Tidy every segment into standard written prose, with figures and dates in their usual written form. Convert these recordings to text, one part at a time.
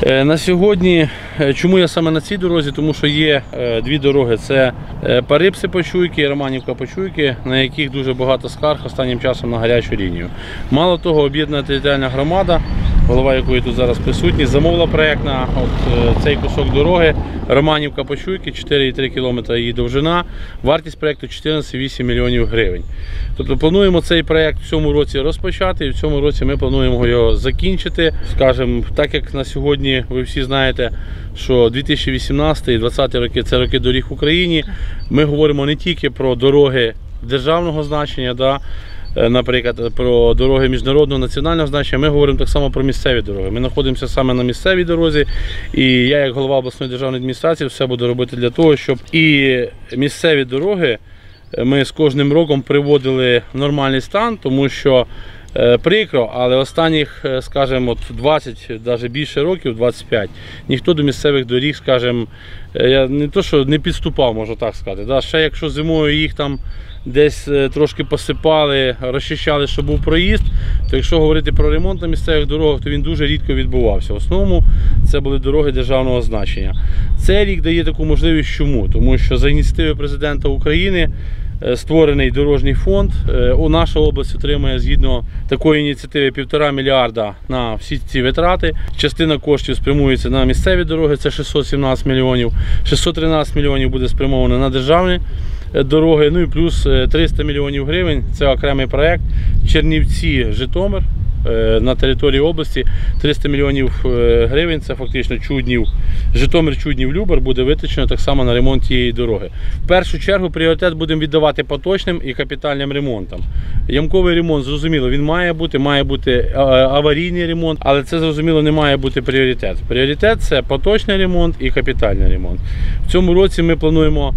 На сьогодні, чому я саме на цій дорозі? Тому що є дві дороги. Це Парипси-Почуйки і Романівка-Почуйки, на яких дуже багато скарг останнім часом на гарячу лінію. Мало того, об'єднана територіальна громада, голова якої тут зараз присутній, замовила проєкт на цей кусок дороги Романівка-Почуйки, 4,3 км її довжина, вартість проєкту 14,8 мільйонів гривень. Тобто плануємо цей проєкт в цьому році розпочати і в цьому році ми плануємо його закінчити. Скажімо, так як на сьогодні ви всі знаєте, що 2018 і 2020 роки – це роки доріг в Україні, ми говоримо не тільки про дороги державного значення, наприклад, про дороги міжнародного, національного значення, ми говоримо так само про місцеві дороги. Ми знаходимося саме на місцевій дорозі, і я, як голова обласної державної адміністрації, все буду робити для того, щоб і місцеві дороги ми з кожним роком приводили в нормальний стан, тому що прикро, але останніх, скажімо, 20, навіть більше років, 25, ніхто до місцевих доріг, скажімо, я не то, що не підступав, можу так сказати. Ще якщо зимою їх там десь трошки посипали, розчищали, щоб був проїзд, то якщо говорити про ремонт на місцевих дорогах, то він дуже рідко відбувався. В основному це були дороги державного значення. Цей рік дає таку можливість чому? Тому що за ініціативи президента України створений дорожній фонд. Наша область отримує згідно такої ініціативи 1,5 мільярда на всі ці витрати. Частина коштів спрямується на місцеві дороги, це 617 мільйонів. 613 мільйонів буде спрямовано на державні дороги. Ну і плюс 300 мільйонів гривень – це окремий проєкт Чернівці-Житомир. На території області 300 мільйонів гривень, це фактично Чуднів, Житомир-Чуднів-Любар буде витрачено так само на ремонт тієї дороги. В першу чергу пріоритет будемо віддавати поточним і капітальним ремонтам. Ямковий ремонт, зрозуміло, він має бути аварійний ремонт, але це, зрозуміло, не має бути пріоритет. Пріоритет – це поточний ремонт і капітальний ремонт. В цьому році ми плануємо,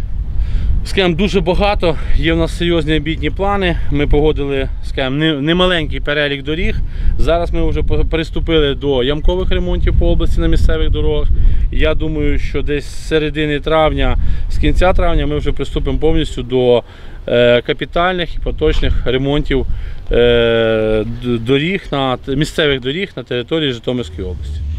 скажімо, дуже багато, є в нас серйозні амбітні плани, ми погодили, скажімо, немаленький перелік доріг. Зараз ми вже приступили до ямкових ремонтів по області на місцевих дорогах. Я думаю, що десь з середини травня, з кінця травня ми вже приступимо повністю до капітальних і поточних ремонтів місцевих доріг на території Житомирської області.